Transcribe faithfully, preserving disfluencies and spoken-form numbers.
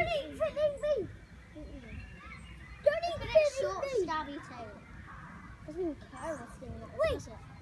eat threatening me! Don't eat threatening me! Short, stabby tail. Doesn't even care what's doing it. Wait. Does it?